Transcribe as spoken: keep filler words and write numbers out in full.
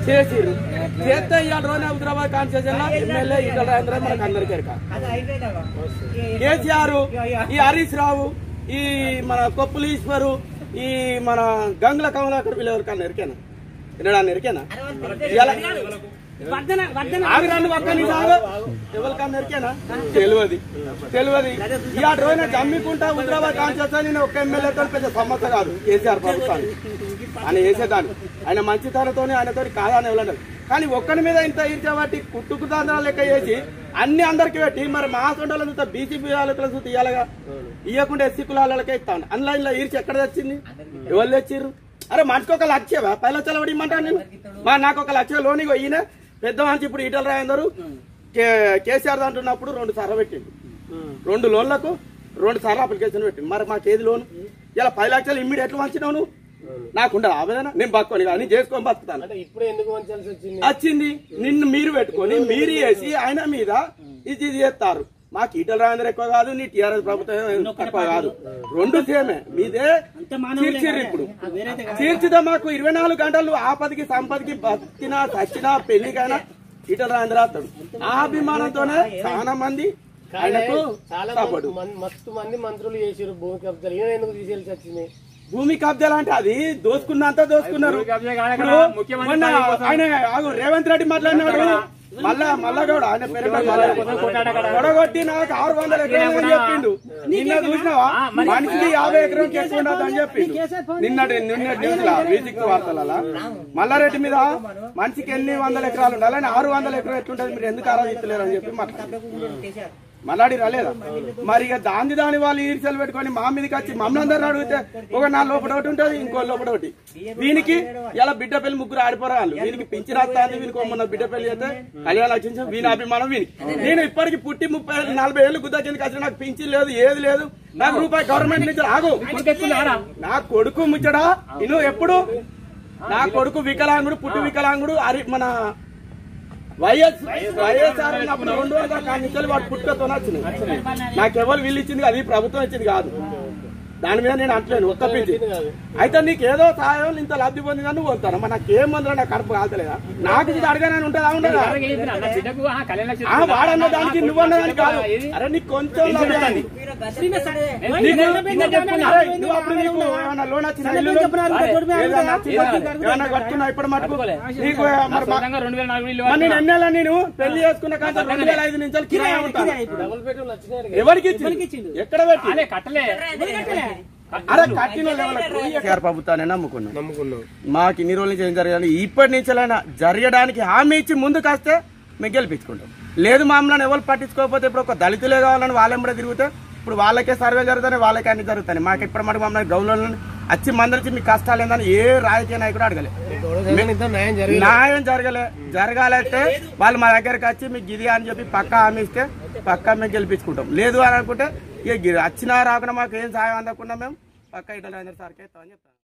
చేసిరు చేస్తే ఇవాళ రోజున హైదరాబాద్ కాన్స్టిట్యూషన్ లో ఎమ్మెల్యే ఈటల రాజేంద్ర మనకు అందరికీ కేసీఆర్, ఈ హరీష్ రావు, ఈ మన కొప్పులు ఈశ్వరు, ఈ మన గంగుల కమలాకర్ వీళ్ళెవరికన్నా ఎరికేనా వినడాన్ని ఎరికేనా ఆగిరాన్ని పక్కని సాగు ఎవరికన్నా ఎరికేనా తెలియదు తెలియదు ఇవాళ రోజున జమ్మికుంటా హైదరాబాద్ కాన్స్టిట్యూషన్ నేను ఒక్క ఎమ్మెల్యేతో పెద్ద సమస్య కాదు కేసీఆర్ ప్రభుత్వాన్ని ఆయన వేసేదాన్ని ఆయన మంచితనంతో ఆయనతో కాదని ఎవరన్నారు కానీ ఒక్కరి మీద ఇంత ఇచ్చేవాటి కుట్టుకు దాదాలు లెక్క చేసి అన్ని అందరికి పెట్టి మరి మా సొంటలో చూస్తే బీసీపీ వాళ్ళకి చూస్తే ఇవ్వాలగా ఇవ్వకుండా ఎస్సీ కులాలకే ఇస్తాను ఆన్లైన్ లో ఈర్చి ఎక్కడ తెచ్చింది ఎవరు తెచ్చిర్రు అరే మనిషికి ఒక లక్షవా పది లక్షలు పడి ఇమ్మంటాను నేను మా నాకు ఒక లక్ష లోన్ ఈయన పెద్ద మంచి ఇప్పుడు ఈటల రాజేందర్ కేసీఆర్ అంటున్నప్పుడు రెండు సార్లు పెట్టిండు రెండు లోన్లకు రెండు సార్లు అప్లికేషన్ పెట్టిండు మరి మాకేది లోన్ ఇలా పది లక్షలు ఇమ్మీడియట్లు వంచినావు నువ్వు నాకుండదు ఆవేదన నేను పట్టుకొని కానీ చేసుకొని బతుకుతాను ఇప్పుడు ఎందుకు వంచాల్సి వచ్చింది వచ్చింది నిన్ను మీరు పెట్టుకొని మీరు వేసి ఆయన మీద ఇది ఇది చేస్తారు మాకు ఈటల రాజేందర్ ఎక్కువ కాదు నీ టీఆర్ఎస్ ప్రభుత్వం తక్కువ కాదు రెండు సేమే మీదే తీర్చిర్రు ఇప్పుడు తీర్చితే మాకు ఇరవై నాలుగు గంటలు ఆపదికి సంపదికి బతికినా చచ్చినా పెళ్లికైనా ఈటల రాజేందర్ వస్తాడు ఆ అభిమానంతోనే చాలా మంది ఆయనకు చాలా మస్తు మంది మంత్రులు చేసారు భూమి కబ్జాలు ఈయన ఎందుకు తీసేయాల్సి వచ్చింది భూమి కబ్జాలు అంటే అది దోసుకున్నంత దోసుకున్నారు ఆయన రేవంత్ రెడ్డి మాట్లాడినాడు మళ్ళా మళ్ళా కూడా ఆయన పేరు కొడగొట్టి నాకు ఆరు వందల ఎకరాలు అని చెప్పిండు నిన్న చూసినావా మనిషికి యాభై ఎకరం ఎక్కువ ఉండదు అని చెప్పిండు నిన్నటి నిన్నటి న్యూస్ లా వీజిక్ వార్తల మల్లారెడ్డి మీద మనిషికి ఎన్ని వందల ఎకరాలు ఉండాలని ఆరు వందల ఎకరం ఎట్లుంటది మీరు ఎందుకు ఆరాధిస్తలేరు అని చెప్పి మాట్లాడారు మళ్ళాడి రాలేదా మరి ఇక దాని దాని వాళ్ళు ఈర్చలు పెట్టుకొని మా మీదకి వచ్చి మమ్మల్ని అందరిని అడిగితే ఒక నా లోపల ఒకటి ఉంటుంది ఇంకో లోపల ఒకటి వీనికి ఇలా బిడ్డ పెళ్లి ముగ్గురు ఆడిపోరాళ్ళు వీనికి పింఛన్ వస్తుంది వీనికి మొన్న బిడ్డ పెళ్లి అయితే కళ్యాణ్ వచ్చింది వీని అభిమానం వీనికి నేను ఇప్పటికి పుట్టి ముప్పై నలభై ఏళ్ళు గుద్దకి వచ్చి నాకు పింఛన్ లేదు ఏది లేదు నాకు రూపాయి గవర్నమెంట్ నుంచి ఆగు నా కొడుకు ముచ్చడా నేను ఎప్పుడు నా కొడుకు వికలాంగుడు పుట్టి వికలాంగుడు అరి మన వైఎస్ వైఎస్ఆర్ అప్పుడు రెండు వందల కానించాలి వాడు పుట్టుకతో వచ్చింది నాకెవరు వీళ్ళు ఇచ్చింది అది ప్రభుత్వం ఇచ్చింది కాదు దాని మీద నేను అంటలేను ఒక్క పింఛి అయితే నీకు ఏదో సహాయం ఇంత లబ్ధి పొందిందని నువ్వు వస్తాను మరి నాకేం మందులో నాకు కడుపు కాల్తలేదా నాకు ఇది అడగానే ఉంటుందా ఉండదా వాడన్న దానికి నువ్వన్న దానికి కాదు అరే నీకు కొంచెం నువ్వు అప్పుడు నీకు ఏమన్నా లోన్ వచ్చిన ఏమన్నా కట్టుకున్నా ఇప్పుడు మటుకు నీకు నేను ఎన్నెలా నేను పెళ్లి చేసుకున్న కాదు రెండు వేల ఐదు నుంచి కిరాయి ఉంటాను ఎవరికి ఎక్కడ పెట్టి కట్టలే అరే కట్టిన కేసీఆర్ ప్రభుత్వాన్ని నమ్ముకున్నాం నమ్ముకున్నాం మాకు ఇన్ని రోజుల నుంచి ఏం జరగాలి ఇప్పటి నుంచి జరగడానికి హామీ ఇచ్చి ముందుకు వస్తే మేము గెలిపించుకుంటాం లేదు మామూలు ఎవరు పట్టించుకోకపోతే ఇప్పుడు ఒక దళితులే కావాలని వాళ్ళెంబడే తిరిగితే ఇప్పుడు వాళ్ళకే సర్వే జరుగుతాయి వాళ్ళకే అన్ని జరుగుతాయి మాకు ఇప్పుడు మటుకు మమ్మల్ని గౌరవం వచ్చి మందరిచి మీకు కష్టాలు ఏందని ఏ రాజకీయ నాయకుడు అడగలే న్యాయం జరగలే జరగాలంటే వాళ్ళు మా దగ్గరకు వచ్చి మీకు గిది అని చెప్పి పక్కా హామీ ఇస్తే పక్కా మేము గెలిపించుకుంటాం లేదు అని అనుకుంటే ఇక వచ్చినా రాకుండా మాకు ఏం సాయం అందకుండా మేము పక్కా ఈటల రాజేందర్ సార్కి ఇస్తామని చెప్తాం.